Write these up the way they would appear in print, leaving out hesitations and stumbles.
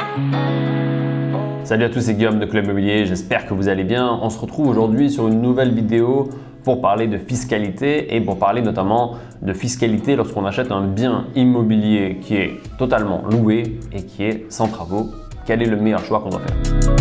Salut à tous, c'est Guillaume de Club Immobilier, j'espère que vous allez bien. On se retrouve aujourd'hui sur une nouvelle vidéo pour parler de fiscalité et pour parler notamment de fiscalité lorsqu'on achète un bien immobilier qui est totalement loué et qui est sans travaux. Quel est le meilleur choix qu'on doit faire?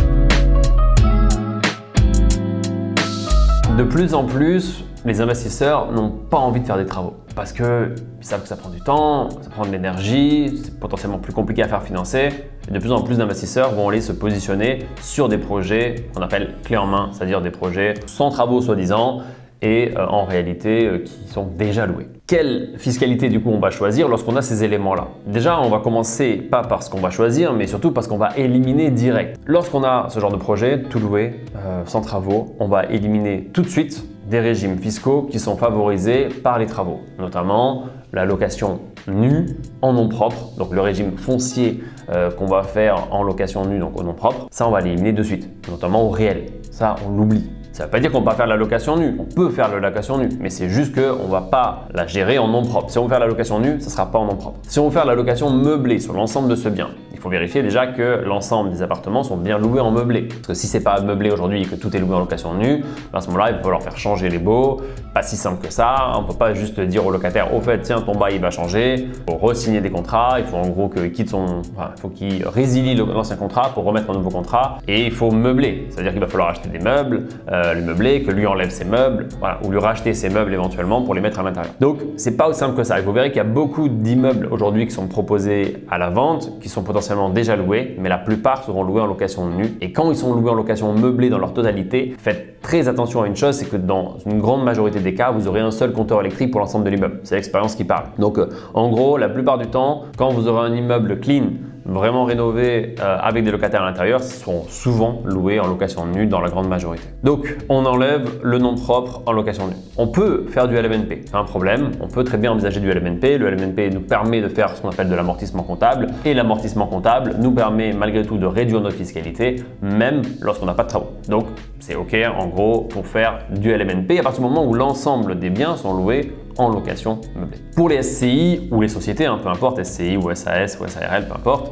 De plus en plus, les investisseurs n'ont pas envie de faire des travaux parce qu'ils savent que ça prend du temps, ça prend de l'énergie, c'est potentiellement plus compliqué à faire financer. Et de plus en plus d'investisseurs vont aller se positionner sur des projets qu'on appelle clés en main, c'est-à-dire des projets sans travaux soi-disant et en réalité qui sont déjà loués. Quelle fiscalité du coup on va choisir lorsqu'on a ces éléments-là? Déjà, on va commencer pas par ce qu'on va choisir, mais surtout parce qu'on va éliminer direct. Lorsqu'on a ce genre de projet, tout loué, sans travaux, on va éliminer tout de suite des régimes fiscaux qui sont favorisés par les travaux, notamment la location nue en nom propre, donc le régime foncier qu'on va faire en location nue, donc au nom propre, ça on va l'éliminer de suite, notamment au réel, ça on l'oublie. Ça ne veut pas dire qu'on ne peut pas faire la location nue, on peut faire la location nue, mais c'est juste qu'on ne va pas la gérer en nom propre. Si on veut faire la location nue, ça ne sera pas en nom propre. Si on veut faire la location meublée sur l'ensemble de ce bien, il faut vérifier déjà que l'ensemble des appartements sont bien loués en meublé. Parce que si ce n'est pas meublé aujourd'hui et que tout est loué en location nue, à ce moment-là, il va falloir faire changer les baux. Pas si simple que ça, on ne peut pas juste dire au locataire, au fait, tiens, ton bail il va changer, il faut re-signer des contrats, il faut en gros qu'il quitte il faut qu'il résilie l'ancien contrat pour remettre un nouveau contrat et il faut meubler. C'est-à-dire qu'il va falloir acheter des meubles, lui meubler, que lui enlève ses meubles, voilà, ou lui racheter ses meubles éventuellement pour les mettre à l'intérieur. Donc, c'est pas aussi simple que ça. Il faut vérifier qu'il y a beaucoup d'immeubles aujourd'hui qui sont proposés à la vente, qui sont potentiellement déjà loués, mais la plupart seront loués en location nue. Et quand ils sont loués en location meublée dans leur totalité, faites très attention à une chose, c'est que dans une grande majorité des cas, vous aurez un seul compteur électrique pour l'ensemble de l'immeuble. C'est l'expérience qui parle. Donc, en gros, la plupart du temps, quand vous aurez un immeuble clean, vraiment rénovés avec des locataires à l'intérieur, sont souvent loués en location nue dans la grande majorité. Donc, on enlève le nom propre en location nue. On peut faire du LMNP, pas un problème. On peut très bien envisager du LMNP. Le LMNP nous permet de faire ce qu'on appelle de l'amortissement comptable et l'amortissement comptable nous permet malgré tout de réduire notre fiscalité même lorsqu'on n'a pas de travaux. Donc, c'est OK en gros pour faire du LMNP à partir du moment où l'ensemble des biens sont loués en location meublée. Pour les SCI ou les sociétés, peu importe, SCI ou SAS ou SARL, peu importe,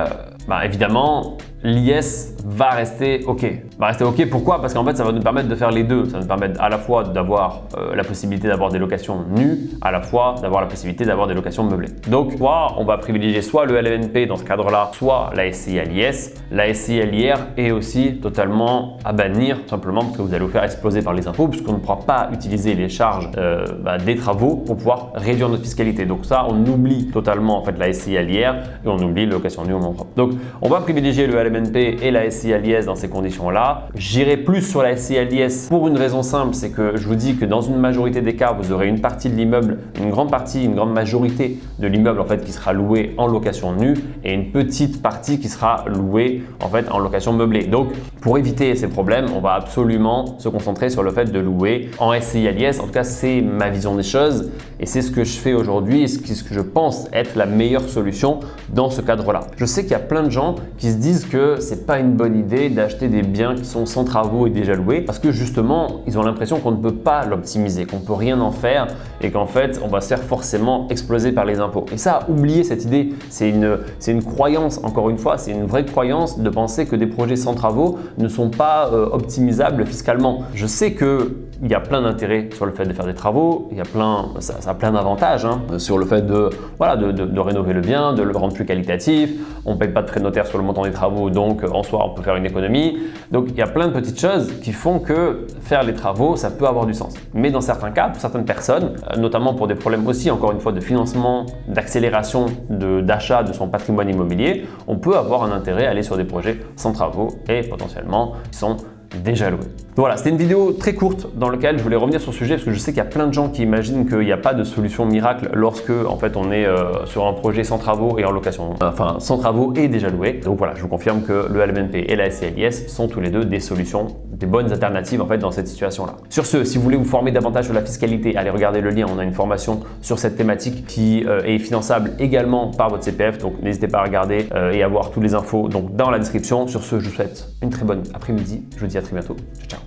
évidemment, l'IS va rester OK. Pourquoi? Parce qu'en fait, ça va nous permettre de faire les deux. Ça va nous permettre à la fois d'avoir la possibilité d'avoir des locations nues, à la fois d'avoir la possibilité d'avoir des locations meublées. Donc, soit on va privilégier soit le LMNP dans ce cadre-là, soit la SCI à l'IS. La SCI à l'IR est aussi totalement à bannir, simplement parce que vous allez vous faire exploser par les impôts, puisqu'on ne pourra pas utiliser les charges des travaux pour pouvoir réduire notre fiscalité. Donc ça, on oublie totalement en fait la SCI à l'IR et on oublie la location nue au nom propre. Donc, on va privilégier le LMNP et la SCI à l'IS dans ces conditions-là. J'irai plus sur la SCI à l'IS pour une raison simple, c'est que je vous dis que dans une majorité des cas, vous aurez une partie de l'immeuble, une grande majorité de l'immeuble en fait qui sera loué en location nue et une petite partie qui sera louée en fait en location meublée. Donc, pour éviter ces problèmes, on va absolument se concentrer sur le fait de louer en SCI à l'IS. En tout cas, c'est ma vision des choses et c'est ce que je fais aujourd'hui et ce que je pense être la meilleure solution dans ce cadre-là. Je sais qu'il y a plein de gens qui se disent que c'est pas une bonne idée d'acheter des biens qui sont sans travaux et déjà loués parce que justement, ils ont l'impression qu'on ne peut pas l'optimiser, qu'on ne peut rien en faire et qu'en fait, on va se faire forcément exploser par les impôts. Et ça, oubliez cette idée. C'est une croyance, encore une fois, c'est une vraie croyance de penser que des projets sans travaux ne sont pas optimisables fiscalement. Je sais qu'il y a plein d'intérêts sur le fait de faire des travaux, ça a plein d'avantages sur le fait de rénover le bien, de le rendre plus qualitatif. On ne paye pas de frais de notaire sur le montant des travaux, donc en soi, on peut faire une économie. Donc, il y a plein de petites choses qui font que faire les travaux, ça peut avoir du sens. Mais dans certains cas, pour certaines personnes, notamment pour des problèmes aussi, encore une fois, de financement, d'accélération, d'achat de son patrimoine immobilier, on peut avoir un intérêt à aller sur des projets sans travaux et potentiellement qui sont déjà loués. Voilà, c'était une vidéo très courte dans laquelle je voulais revenir sur ce sujet parce que je sais qu'il y a plein de gens qui imaginent qu'il n'y a pas de solution miracle lorsque en fait on est sur un projet sans travaux et en location, sans travaux et déjà loué. Donc voilà, je vous confirme que le LMNP et la SCI à l'IS sont tous les deux des solutions, des bonnes alternatives en fait dans cette situation-là. Sur ce, si vous voulez vous former davantage sur la fiscalité, allez regarder le lien, on a une formation sur cette thématique qui est finançable également par votre CPF, donc n'hésitez pas à regarder et à voir toutes les infos donc dans la description. Sur ce, je vous souhaite une très bonne après-midi, je vous dis à très bientôt, ciao.